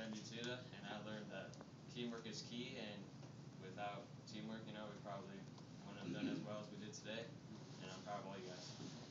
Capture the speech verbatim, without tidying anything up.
met Buttitta, and I learned that teamwork is key, and without teamwork, you know, we probably wouldn't have done as well as we did today, and I'm proud of all you guys.